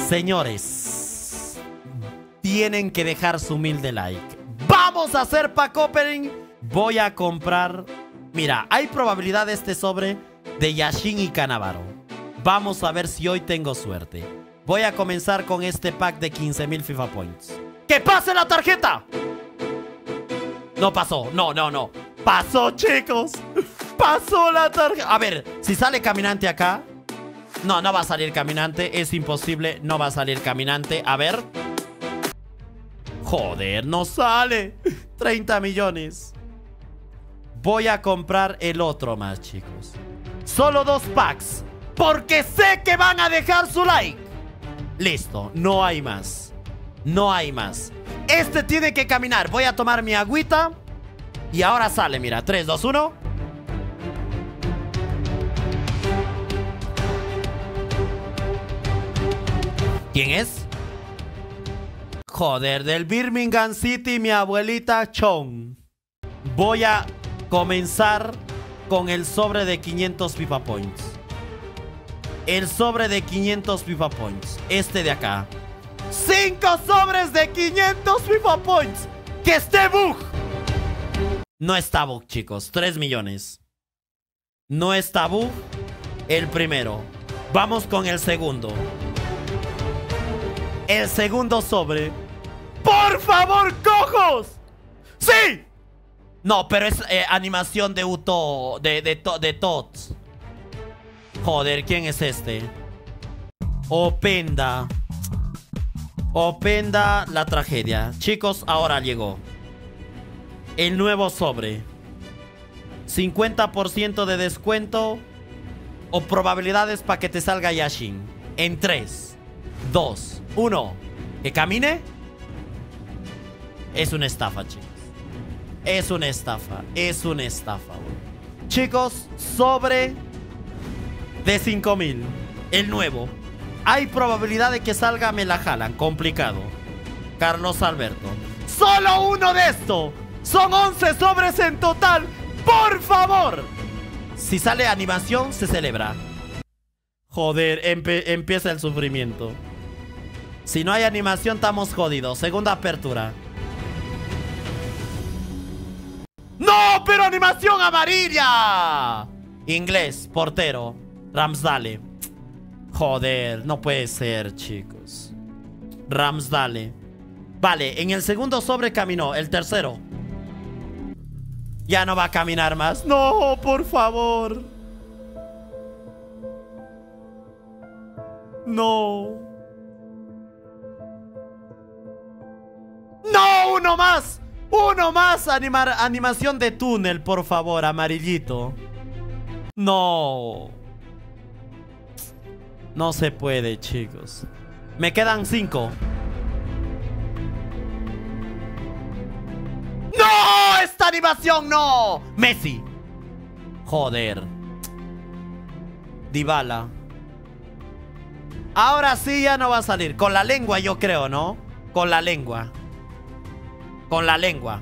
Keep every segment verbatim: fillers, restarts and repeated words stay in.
Señores, tienen que dejar su humilde like. Vamos a hacer pack opening. Voy a comprar. Mira, hay probabilidad de este sobre de Yashin y Canavaro. Vamos a ver si hoy tengo suerte. Voy a comenzar con este pack de quince mil FIFA Points. ¡Que pase la tarjeta! No pasó, no, no, no. Pasó, chicos. Pasó la tarjeta. A ver, si sale caminante acá. No, no va a salir caminante. Es imposible, no va a salir caminante. A ver. Joder, no sale. treinta millones. Voy a comprar el otro más, chicos. Solo dos packs, porque sé que van a dejar su like. Listo, no hay más. No hay más. Este tiene que caminar. Voy a tomar mi agüita. Y ahora sale, mira, tres, dos, uno. ¿Quién es? Joder, del Birmingham City, mi abuelita Chong. Voy a comenzar con el sobre de quinientos FIFA Points. El sobre de quinientos FIFA Points. Este de acá. Cinco sobres de quinientos FIFA Points. ¡Que esté bug! No está bug, chicos. tres millones. No está bug. El primero. Vamos con el segundo. El segundo sobre. ¡Por favor, cojos! ¡Sí! No, pero es eh, animación de Uto. De, de, to, de Tots. Joder, ¿quién es este? Openda. Openda la tragedia. Chicos, ahora llegó el nuevo sobre. cincuenta por ciento de descuento o probabilidades para que te salga Yashin. En tres, dos, uno. ¿Que camine? Es una estafa, chicos. Es una estafa. Es una estafa, güey. Chicos, sobre de cinco mil. El nuevo. Hay probabilidad de que salga, me la jalan. Complicado. Carlos Alberto. ¡Solo uno de esto! Son once sobres en total. ¡Por favor! Si sale animación, se celebra. Joder, empe empieza el sufrimiento. Si no hay animación, estamos jodidos. Segunda apertura. ¡No! ¡Pero animación amarilla! Inglés, portero. Ramsdale. Joder, no puede ser, chicos. Ramsdale. Vale, en el segundo sobre caminó. El tercero. Ya no va a caminar más. No, por favor. No. ¡No! ¡Uno más! ¡Uno más! Animar, animación de túnel, por favor, amarillito. No. No se puede, chicos. Me quedan cinco. ¡No! ¡Esta animación no! Messi. Joder. Dybala. Ahora sí ya no va a salir. Con la lengua, yo creo, ¿no? Con la lengua. Con la lengua.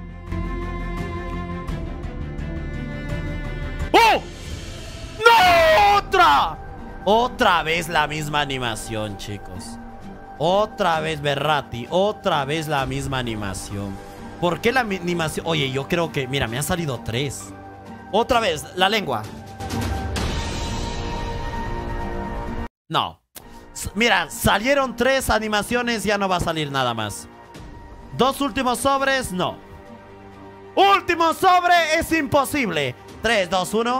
¡Oh! ¡No! ¡Otra! Otra vez la misma animación, chicos. Otra vez Berratti. Otra vez la misma animación. ¿Por qué la animación? Oye, yo creo que... Mira, me han salido tres. Otra vez, la lengua. No. Mira, salieron tres animaciones. Ya no va a salir nada más. Dos últimos sobres, no. Último sobre, es imposible. Tres, dos, uno.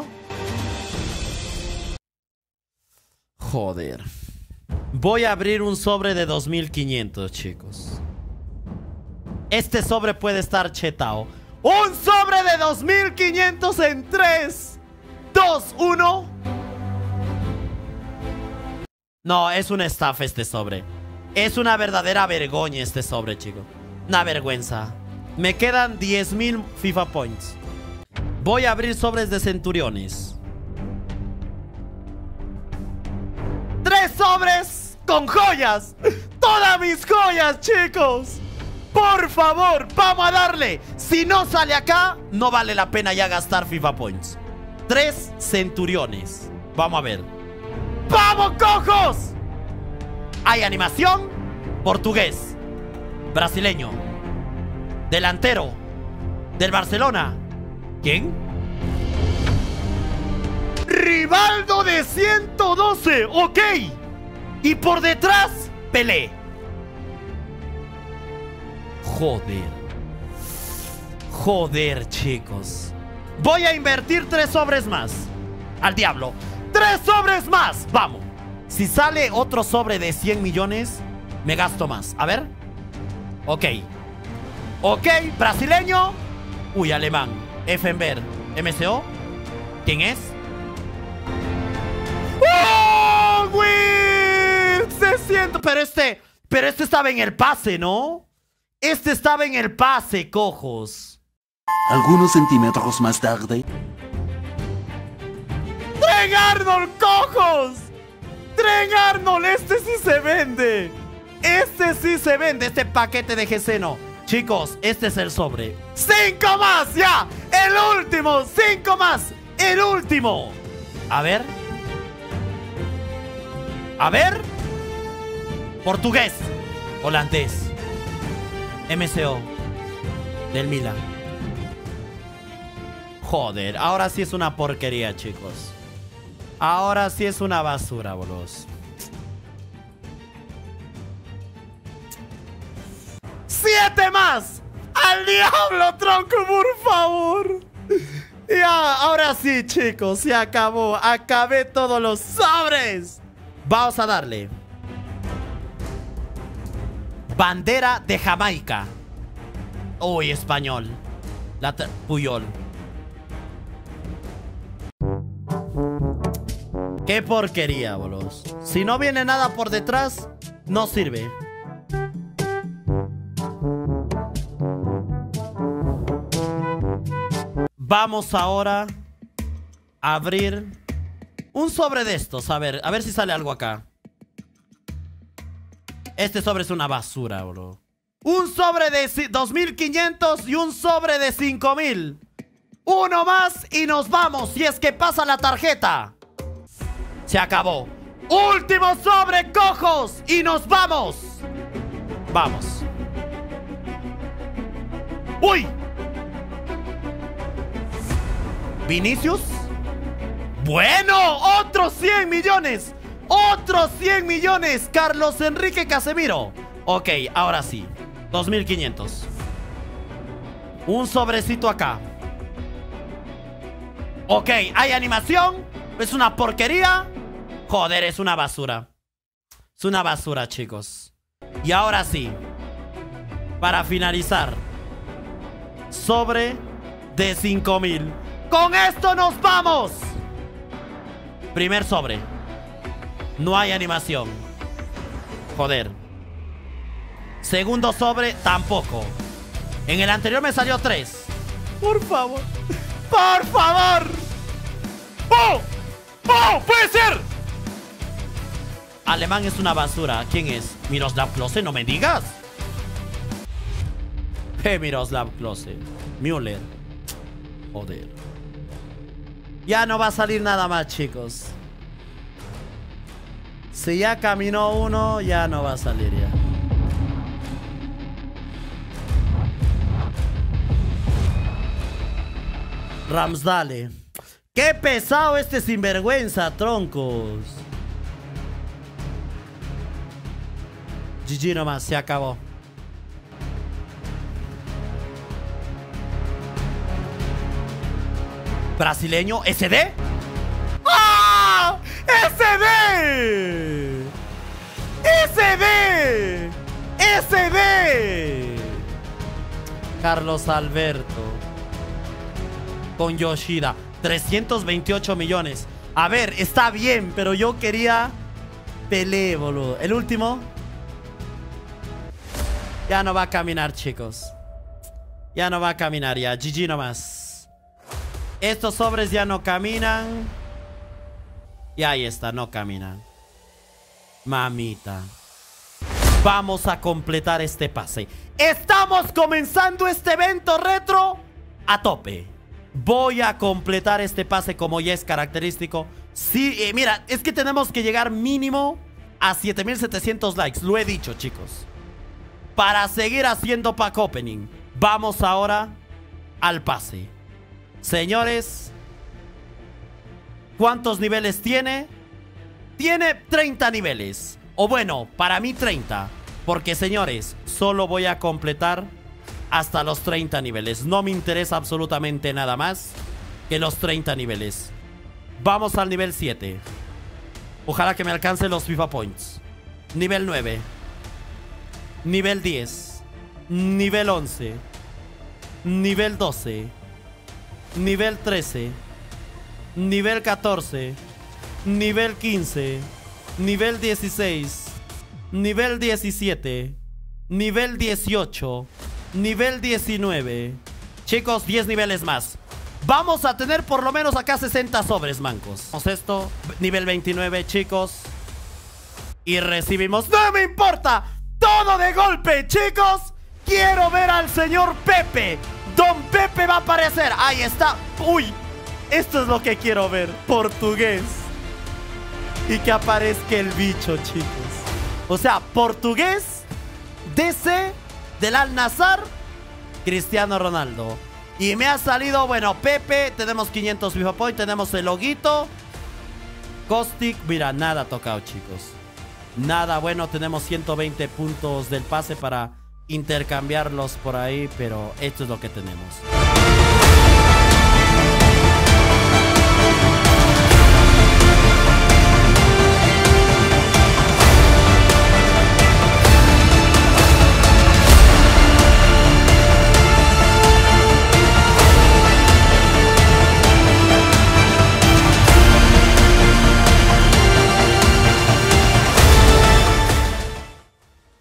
Joder. Voy a abrir un sobre de dos mil quinientos, chicos. Este sobre puede estar chetao. Un sobre de dos mil quinientos en tres, dos, uno. No, es una estafa este sobre. Es una verdadera vergüenza este sobre, chicos. Una vergüenza. Me quedan diez mil FIFA Points. Voy a abrir sobres de centuriones. Tres sobres con joyas. Todas mis joyas, chicos. Por favor, vamos a darle. Si no sale acá, no vale la pena ya gastar FIFA Points. Tres centuriones. Vamos a ver. ¡Vamos, cojos! Hay animación. Portugués. Brasileño. Delantero. Del Barcelona. ¿Quién? Rivaldo de ciento doce. Ok. Y por detrás, Pelé. Joder. Joder, chicos. Voy a invertir tres sobres más. Al diablo. ¡Tres sobres más! Vamos. Si sale otro sobre de cien millones, me gasto más. A ver. Ok. Ok, brasileño. Uy, alemán. Effenberg. M C O. ¿Quién es? ¡Oh, güey! Se siente. Pero este... Pero este estaba en el pase, ¿no? Este estaba en el pase, cojos. Algunos centímetros más tarde. ¡Tren Arnold, cojos! ¡Tren Arnold! Este sí se vende. Este sí se vende, este paquete de G C no. Chicos, este es el sobre. ¡Cinco más! ¡Ya! ¡El último! ¡Cinco más! ¡El último! A ver. A ver. Portugués. Holandés. M C O. Del Milan. Joder, ahora sí es una porquería, chicos. Ahora sí es una basura, bolos. ¡Siete más! ¡Al diablo, tronco, por favor! Ya, ahora sí, chicos, se acabó. Acabé todos los sobres. Vamos a darle. Bandera de Jamaica. Uy, español. La Puyol. Qué porquería, bolos. Si no viene nada por detrás, no sirve. Vamos ahora a abrir un sobre de estos. A ver, a ver si sale algo acá. Este sobre es una basura, bro. Un sobre de dos mil quinientos y un sobre de cinco mil. Uno más y nos vamos. Si es que pasa la tarjeta. Se acabó. Último sobre, cojos. Y nos vamos. Vamos. ¡Uy! ¿Vinicius? Bueno, otros cien millones. Otros cien millones. Carlos Enrique Casemiro. Ok, ahora sí. dos mil quinientos. Un sobrecito acá. Ok, hay animación. Es una porquería. Joder, es una basura. Es una basura, chicos. Y ahora sí, para finalizar, sobre de cinco mil. ¡Con esto nos vamos! Primer sobre. No hay animación. Joder. Segundo sobre, tampoco. En el anterior me salió tres. Por favor. ¡Por favor! ¡Oh! ¡Oh! ¡Puede ser! Alemán es una basura. ¿Quién es? Miroslav Klose, no me digas. Eh, Miroslav Klose. Müller. Joder. Ya no va a salir nada más, chicos. Si ya caminó uno, ya no va a salir ya. Ramsdale. ¡Qué pesado este sinvergüenza, troncos! G G nomás, se acabó. Brasileño, ¿S D? ¡Ah! ¡S D! ¡S D! ¡S D! Carlos Alberto. Con Yoshida. trescientos veintiocho millones. A ver, está bien, pero yo quería Pelé, boludo. El último. Ya no va a caminar, chicos. Ya no va a caminar ya. G G nomás. Estos sobres ya no caminan. Y ahí está, no caminan. Mamita. Vamos a completar este pase. Estamos comenzando este evento retro a tope. Voy a completar este pase como ya es característico. Sí, eh, mira, es que tenemos que llegar mínimo a siete mil setecientos likes. Lo he dicho, chicos. Para seguir haciendo pack opening. Vamos ahora al pase. Señores, ¿cuántos niveles tiene? Tiene treinta niveles. O bueno, para mí treinta. Porque, señores, solo voy a completar hasta los treinta niveles. No me interesa absolutamente nada más que los treinta niveles. Vamos al nivel siete. Ojalá que me alcance los FIFA Points. Nivel nueve. Nivel diez. Nivel once. Nivel doce. Nivel trece. Nivel catorce. Nivel quince. Nivel dieciséis. Nivel diecisiete. Nivel dieciocho. Nivel diecinueve. Chicos, diez niveles más. Vamos a tener por lo menos acá sesenta sobres, mancos. Vamos esto. Nivel veintinueve, chicos. Y recibimos... ¡No me importa! ¡Todo de golpe, chicos! Quiero ver al señor Pepe. Don Pepe va a aparecer. Ahí está. Uy, esto es lo que quiero ver. Portugués. Y que aparezca el bicho, chicos. O sea, portugués, D C, del Al-Nassr, Cristiano Ronaldo. Y me ha salido, bueno, Pepe. Tenemos quinientos FIFA Point. Tenemos el loguito. Caustic. Mira, nada tocado, chicos. Nada bueno. Tenemos ciento veinte puntos del pase para intercambiarlos por ahí. Pero esto es lo que tenemos.